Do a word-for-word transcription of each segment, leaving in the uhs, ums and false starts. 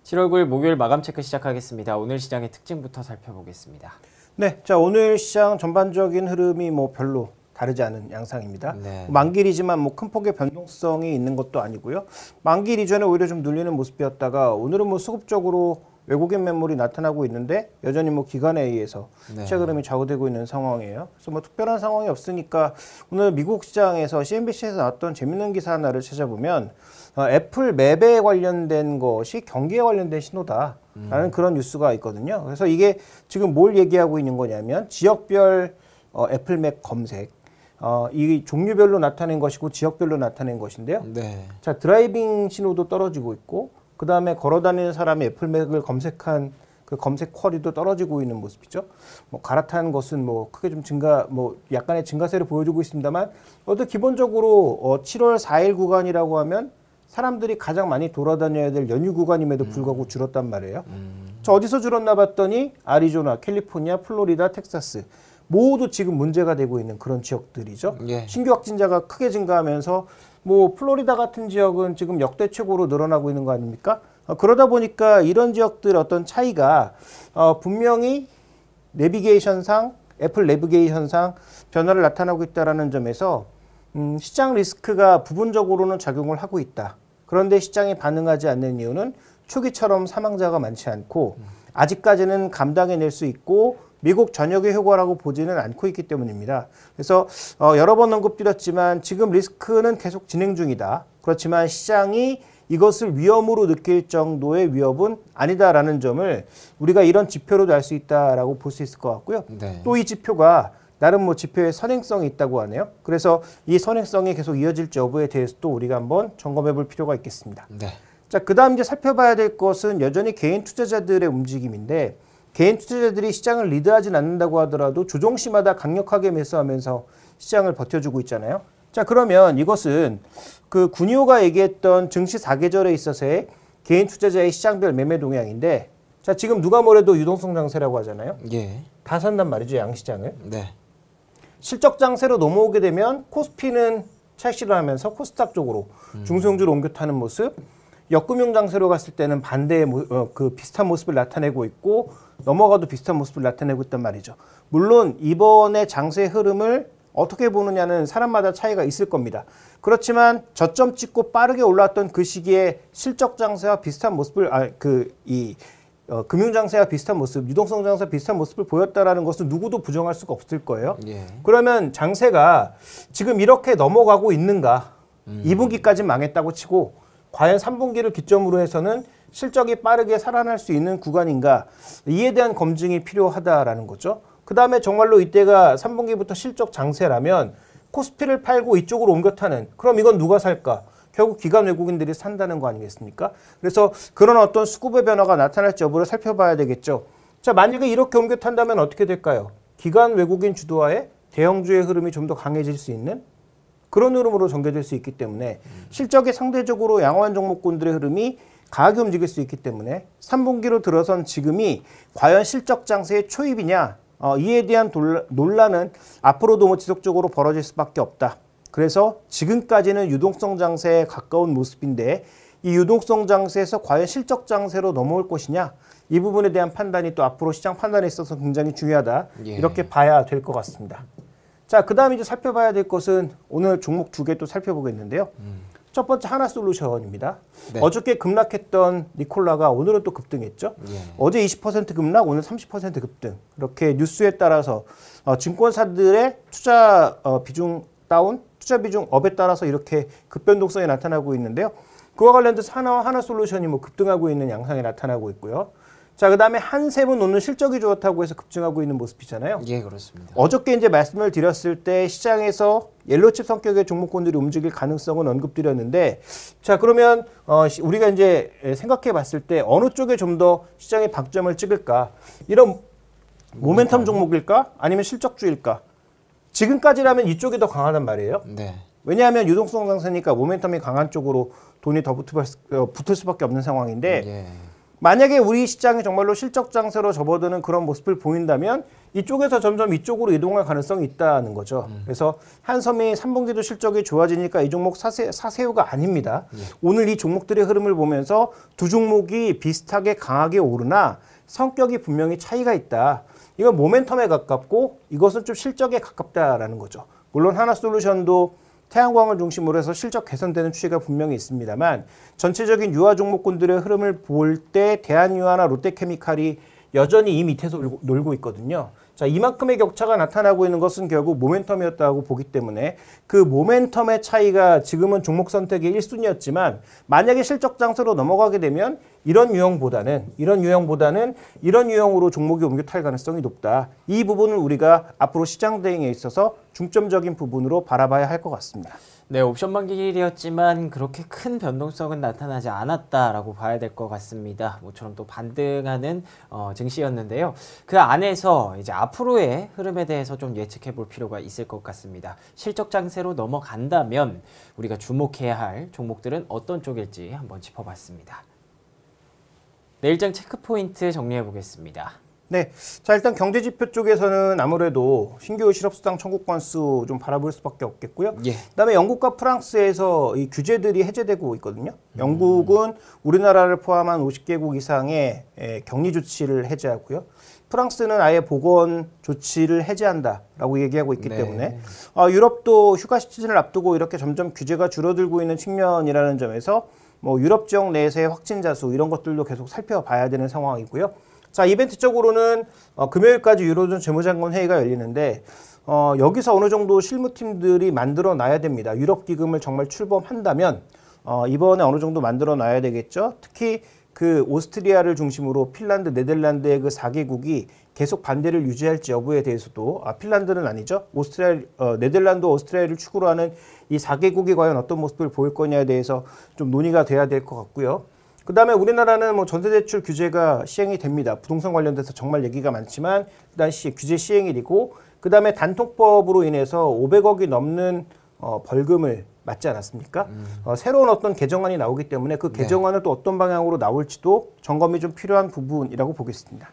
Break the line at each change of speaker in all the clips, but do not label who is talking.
칠월 구일 목요일 마감 체크 시작하겠습니다. 오늘 시장의 특징부터 살펴보겠습니다.
네, 자 오늘 시장 전반적인 흐름이 뭐 별로 다르지 않은 양상입니다.
네.
만기이지만 뭐 큰 폭의 변동성이 있는 것도 아니고요. 만기 이전에 오히려 좀 눌리는 모습이었다가 오늘은 뭐 수급적으로 외국인 매물이 나타나고 있는데 여전히 뭐 기관에 의해서
네.
시장 흐름이 좌우되고 있는 상황이에요. 그래서 뭐 특별한 상황이 없으니까 오늘 미국 시장에서 씨엔비씨에서 나왔던 재밌는 기사 하나를 찾아보면 어, 애플 맵에 관련된 것이 경기에 관련된 신호다라는 음. 그런 뉴스가 있거든요. 그래서 이게 지금 뭘 얘기하고 있는 거냐면 지역별 어, 애플 맵 검색 어, 이 종류별로 나타낸 것이고 지역별로 나타낸 것인데요.
네.
자 드라이빙 신호도 떨어지고 있고 그 다음에 걸어다니는 사람이 애플맥을 검색한 그 검색 쿼리도 떨어지고 있는 모습이죠. 뭐 갈아탄 것은 뭐 크게 좀 증가, 뭐 약간의 증가세를 보여주고 있습니다만, 어떤 기본적으로 어 칠월 사일 구간이라고 하면 사람들이 가장 많이 돌아다녀야 될 연휴 구간임에도 불구하고 줄었단 말이에요.
음.
저 어디서 줄었나 봤더니 아리조나, 캘리포니아, 플로리다, 텍사스 모두 지금 문제가 되고 있는 그런 지역들이죠.
예.
신규 확진자가 크게 증가하면서 뭐 플로리다 같은 지역은 지금 역대 최고로 늘어나고 있는 거 아닙니까? 어, 그러다 보니까 이런 지역들 어떤 차이가 어, 분명히 내비게이션상 애플 내비게이션상 변화를 나타나고 있다는 점에서 음, 시장 리스크가 부분적으로는 작용을 하고 있다. 그런데 시장이 반응하지 않는 이유는 초기처럼 사망자가 많지 않고 아직까지는 감당해낼 수 있고 미국 전역의 효과라고 보지는 않고 있기 때문입니다. 그래서 어, 여러 번 언급드렸지만 지금 리스크는 계속 진행 중이다. 그렇지만 시장이 이것을 위험으로 느낄 정도의 위협은 아니다라는 점을 우리가 이런 지표로도 알 수 있다라고 볼 수 있을 것 같고요.
네.
또 이 지표가 나름 뭐 지표의 선행성이 있다고 하네요. 그래서 이 선행성이 계속 이어질지 여부에 대해서도 우리가 한번 점검해 볼 필요가 있겠습니다.
네.
자, 그다음 이제 살펴봐야 될 것은 여전히 개인 투자자들의 움직임인데 개인 투자자들이 시장을 리드하진 않는다고 하더라도 조정시마다 강력하게 매수하면서 시장을 버텨주고 있잖아요. 자, 그러면 이것은 그 군이오가 얘기했던 증시 사계절에 있어서의 개인 투자자의 시장별 매매 동향인데, 자, 지금 누가 뭐래도 유동성 장세라고 하잖아요.
예.
다 산단 말이죠, 양시장을.
네.
실적 장세로 넘어오게 되면 코스피는 찰시를 하면서 코스닥 쪽으로
음.
중소형주로 옮겨 타는 모습, 역금융 장세로 갔을 때는 반대의 모, 어, 그 비슷한 모습을 나타내고 있고 넘어가도 비슷한 모습을 나타내고 있단 말이죠. 물론 이번에 장세 흐름을 어떻게 보느냐는 사람마다 차이가 있을 겁니다. 그렇지만 저점 찍고 빠르게 올라왔던 그 시기에 실적 장세와 비슷한 모습을 아, 그 이 어, 금융 장세와 비슷한 모습, 유동성 장세와 비슷한 모습을 보였다라는 것은 누구도 부정할 수가 없을 거예요.
예.
그러면 장세가 지금 이렇게 넘어가고 있는가?
음.
이 분기까지 망했다고 치고 과연 삼 분기를 기점으로 해서는 실적이 빠르게 살아날 수 있는 구간인가? 이에 대한 검증이 필요하다라는 거죠. 그 다음에 정말로 이때가 삼 분기부터 실적 장세라면 코스피를 팔고 이쪽으로 옮겨 타는, 그럼 이건 누가 살까? 결국 기관 외국인들이 산다는 거 아니겠습니까? 그래서 그런 어떤 수급의 변화가 나타날지 여부를 살펴봐야 되겠죠. 자, 만약에 이렇게 옮겨 탄다면 어떻게 될까요? 기관 외국인 주도하에 대형주의 흐름이 좀 더 강해질 수 있는 그런 흐름으로 전개될 수 있기 때문에 실적이 상대적으로 양호한 종목군들의 흐름이 강하게 움직일 수 있기 때문에 삼 분기로 들어선 지금이 과연 실적 장세의 초입이냐, 어, 이에 대한 돌라, 논란은 앞으로도 뭐 지속적으로 벌어질 수밖에 없다. 그래서 지금까지는 유동성 장세에 가까운 모습인데 이 유동성 장세에서 과연 실적 장세로 넘어올 것이냐, 이 부분에 대한 판단이 또 앞으로 시장 판단에 있어서 굉장히 중요하다.
예.
이렇게 봐야 될 것 같습니다. 자, 그 다음에 이제 살펴봐야 될 것은 오늘 종목 두 개 또 살펴보겠는데요. 음. 첫 번째 하나솔루션입니다.
네.
어저께 급락했던 니콜라가 오늘은 또 급등했죠.
예.
어제 이십 퍼센트 급락, 오늘 삼십 퍼센트 급등. 이렇게 뉴스에 따라서 어, 증권사들의 투자 어, 비중 다운, 투자 비중 업에 따라서 이렇게 급변동성이 나타나고 있는데요. 그와 관련돼서 하나와 하나솔루션이 뭐 급등하고 있는 양상이 나타나고 있고요. 자, 그 다음에 한샘은 오늘 실적이 좋았다고 해서 급증하고 있는 모습이잖아요.
예, 그렇습니다.
어저께 이제 말씀을 드렸을 때 시장에서 옐로칩 성격의 종목군들이 움직일 가능성은 언급드렸는데, 자, 그러면 어, 우리가 이제 생각해 봤을 때 어느 쪽에 좀 더 시장의 박점을 찍을까? 이런 모멘텀 종목일까? 아니면 실적주일까? 지금까지라면 이쪽이 더 강하단 말이에요.
네.
왜냐하면 유동성 장세니까 모멘텀이 강한 쪽으로 돈이 더 붙을, 어, 붙을 수밖에 없는 상황인데,
예.
만약에 우리 시장이 정말로 실적 장세로 접어드는 그런 모습을 보인다면 이쪽에서 점점 이쪽으로 이동할 가능성이 있다는 거죠. 음. 그래서 한섬이 삼 분기도 실적이 좋아지니까 이 종목 사세, 사세요가 아닙니다. 음. 오늘 이 종목들의 흐름을 보면서 두 종목이 비슷하게 강하게 오르나 성격이 분명히 차이가 있다. 이건 모멘텀에 가깝고 이것은 좀 실적에 가깝다라는 거죠. 물론 하나솔루션도 태양광을 중심으로 해서 실적 개선되는 추세가 분명히 있습니다만 전체적인 유아 종목군들의 흐름을 볼 때 대한유아나 롯데케미칼이 여전히 이 밑에서 놀고 있거든요. 자, 이만큼의 격차가 나타나고 있는 것은 결국 모멘텀이었다고 보기 때문에 그 모멘텀의 차이가 지금은 종목 선택의 일 순위였지만 만약에 실적 장세로 넘어가게 되면 이런 유형보다는 이런 유형보다는 이런 유형으로 종목이 옮겨 탈 가능성이 높다. 이 부분을 우리가 앞으로 시장 대응에 있어서 중점적인 부분으로 바라봐야 할 것 같습니다.
네, 옵션 만기일이었지만 그렇게 큰 변동성은 나타나지 않았다라고 봐야 될 것 같습니다. 모처럼 또 반등하는 어, 증시였는데요. 그 안에서 이제 앞으로의 흐름에 대해서 좀 예측해 볼 필요가 있을 것 같습니다. 실적 장세로 넘어간다면 우리가 주목해야 할 종목들은 어떤 쪽일지 한번 짚어봤습니다. 내일장 체크포인트 정리해 보겠습니다.
네, 자 일단 경제지표 쪽에서는 아무래도 신규 실업수당 청구 건수 좀 바라볼 수밖에 없겠고요. 예. 그다음에 영국과 프랑스에서 이 규제들이 해제되고 있거든요. 음. 영국은 우리나라를 포함한 오십 개국 이상의 격리 조치를 해제하고요. 프랑스는 아예 보건 조치를 해제한다라고 얘기하고 있기 네. 때문에 어, 유럽도 휴가 시즌을 앞두고 이렇게 점점 규제가 줄어들고 있는 측면이라는 점에서 뭐 유럽 지역 내에서의 확진자 수 이런 것들도 계속 살펴봐야 되는 상황이고요. 자, 이벤트적으로는 어, 금요일까지 유로존 재무장관 회의가 열리는데 어, 여기서 어느 정도 실무팀들이 만들어 놔야 됩니다. 유럽 기금을 정말 출범한다면 어, 이번에 어느 정도 만들어 놔야 되겠죠. 특히 그 오스트리아를 중심으로 핀란드, 네덜란드의 그 사 개국이 계속 반대를 유지할지 여부에 대해서도 아, 핀란드는 아니죠. 오스트리아, 어, 네덜란드, 오스트리아를 축으로 하는 이 사 개국이 과연 어떤 모습을 보일 거냐에 대해서 좀 논의가 돼야 될 것 같고요. 그 다음에 우리나라는 뭐 전세대출 규제가 시행이 됩니다. 부동산 관련돼서 정말 얘기가 많지만 일단 시, 규제 시행일이고 그 다음에 단통법으로 인해서 오백억이 넘는 어, 벌금을 맞지 않았습니까? 음. 어, 새로운 어떤 개정안이 나오기 때문에 그 개정안은 네. 또 어떤 방향으로 나올지도 점검이 좀 필요한 부분이라고 보겠습니다.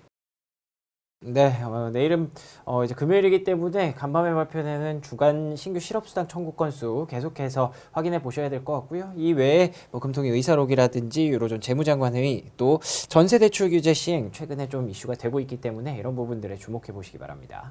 네, 어, 내일은 어, 이제 금요일이기 때문에 간밤에 발표되는 주간 신규 실업수당 청구 건수 계속해서 확인해 보셔야 될 것 같고요. 이 외에 뭐 금통위 의사록이라든지 유로존 재무장관 회의 또 전세대출 규제 시행 최근에 좀 이슈가 되고 있기 때문에 이런 부분들에 주목해 보시기 바랍니다.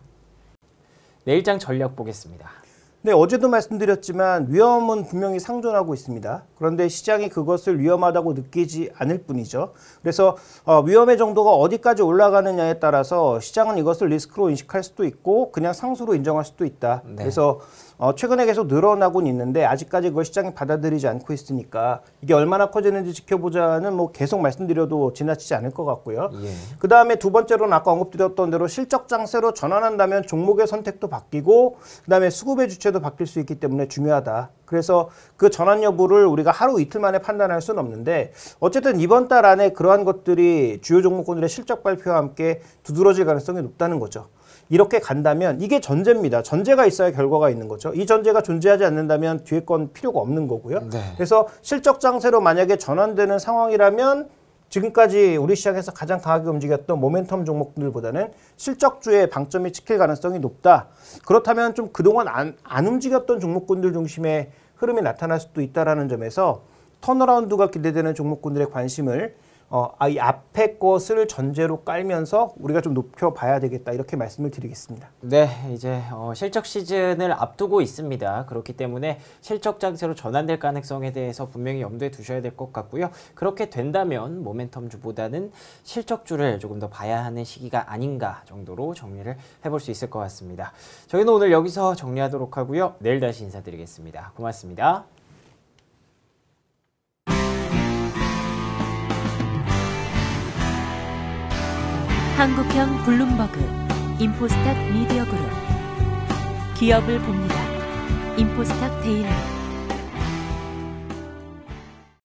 내일장 전략 보겠습니다.
네, 어제도 말씀드렸지만 위험은 분명히 상존하고 있습니다. 그런데 시장이 그것을 위험하다고 느끼지 않을 뿐이죠. 그래서 어, 위험의 정도가 어디까지 올라가느냐에 따라서 시장은 이것을 리스크로 인식할 수도 있고 그냥 상수로 인정할 수도 있다. 네. 그래서 어, 최근에 계속 늘어나고는 있는데 아직까지 그걸 시장이 받아들이지 않고 있으니까 이게 얼마나 커지는지 지켜보자는 뭐 계속 말씀드려도 지나치지 않을 것 같고요. 예. 그 다음에 두 번째로는 아까 언급드렸던 대로 실적 장세로 전환한다면 종목의 선택도 바뀌고 그 다음에 수급의 주체도 바뀔 수 있기 때문에 중요하다. 그래서 그 전환 여부를 우리가 하루 이틀 만에 판단할 수는 없는데 어쨌든 이번 달 안에 그러한 것들이 주요 종목군들의 실적 발표와 함께 두드러질 가능성이 높다는 거죠. 이렇게 간다면 이게 전제입니다. 전제가 있어야 결과가 있는 거죠. 이 전제가 존재하지 않는다면 뒤에 건 필요가 없는 거고요. 네. 그래서 실적 장세로 만약에 전환되는 상황이라면 지금까지 우리 시장에서 가장 강하게 움직였던 모멘텀 종목들보다는 실적주에 방점이 찍힐 가능성이 높다. 그렇다면 좀 그동안 안, 안 움직였던 종목군들 중심의 흐름이 나타날 수도 있다는 점에서 턴어라운드가 기대되는 종목군들의 관심을 어, 이 앞에 것을 전제로 깔면서 우리가 좀 높여봐야 되겠다 이렇게 말씀을 드리겠습니다.
네, 이제 어, 실적 시즌을 앞두고 있습니다. 그렇기 때문에 실적 장세로 전환될 가능성에 대해서 분명히 염두에 두셔야 될 것 같고요. 그렇게 된다면 모멘텀주보다는 실적주를 조금 더 봐야 하는 시기가 아닌가 정도로 정리를 해볼 수 있을 것 같습니다. 저희는 오늘 여기서 정리하도록 하고요. 내일 다시 인사드리겠습니다. 고맙습니다.
한국형 블룸버그, 인포스탁 미디어 그룹. 기업을 봅니다. 인포스탁 데일리.